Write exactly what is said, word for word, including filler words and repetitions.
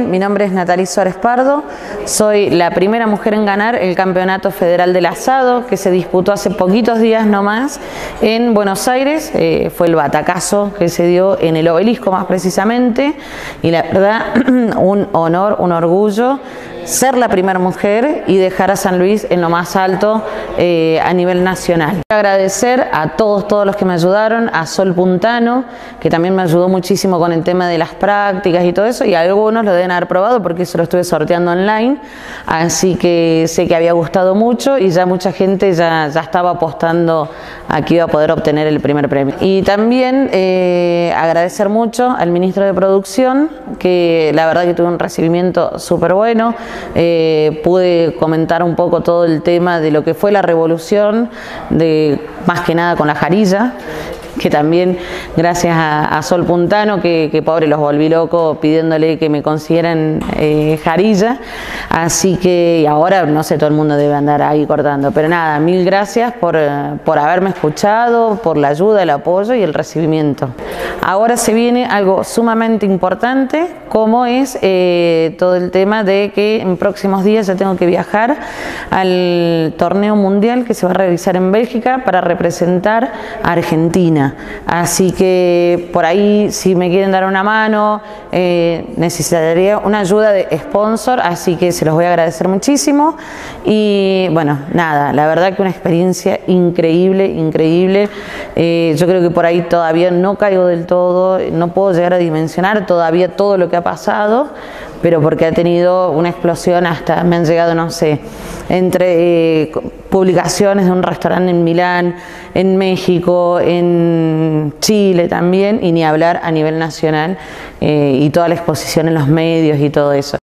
bien, mi nombre es Natalie Suárez Pardo, soy la primera mujer en ganar el Campeonato Federal del Asado que se disputó hace poquitos días nomás en Buenos Aires. Eh, fue el batacazo que se dio en el Obelisco más precisamente, y la verdad un honor, un orgullo ser la primera mujer y dejar a San Luis en lo más alto eh, a nivel nacional. Quiero agradecer a todos, todos los que me ayudaron, a Sol Puntano, que también me ayudó muchísimo con el tema de las prácticas y todo eso, y algunos lo deben haber probado porque eso lo estuve sorteando online, así que sé que había gustado mucho y ya mucha gente ya, ya estaba apostando a que iba a poder obtener el primer premio. Y también eh, agradecer mucho al ministro de Producción, que la verdad que tuve un recibimiento súper bueno. Eh, pude comentar un poco todo el tema de lo que fue la revolución, de, más que nada con la jarilla, que también gracias a, a Sol Puntano, que, que pobre los volví loco pidiéndole que me consiguieran eh, jarilla, así que y ahora no sé, todo el mundo debe andar ahí cortando, pero nada, mil gracias por, por haberme escuchado, por la ayuda, el apoyo y el recibimiento. Ahora se viene algo sumamente importante, como es eh, todo el tema de que en próximos días ya tengo que viajar al torneo mundial que se va a realizar en Bélgica para representar a Argentina. Así que por ahí, si me quieren dar una mano, eh, necesitaría una ayuda de sponsor, así que se los voy a agradecer muchísimo. Y bueno, nada, la verdad que una experiencia increíble, increíble. Eh, yo creo que por ahí todavía no caigo del todo, no puedo llegar a dimensionar todavía todo lo que ha pasado, pero porque ha tenido una explosión, hasta me han llegado, no sé, entre eh, publicaciones de un restaurante en Milán, en México, en Chile también, y ni hablar a nivel nacional, eh, y toda la exposición en los medios y todo eso.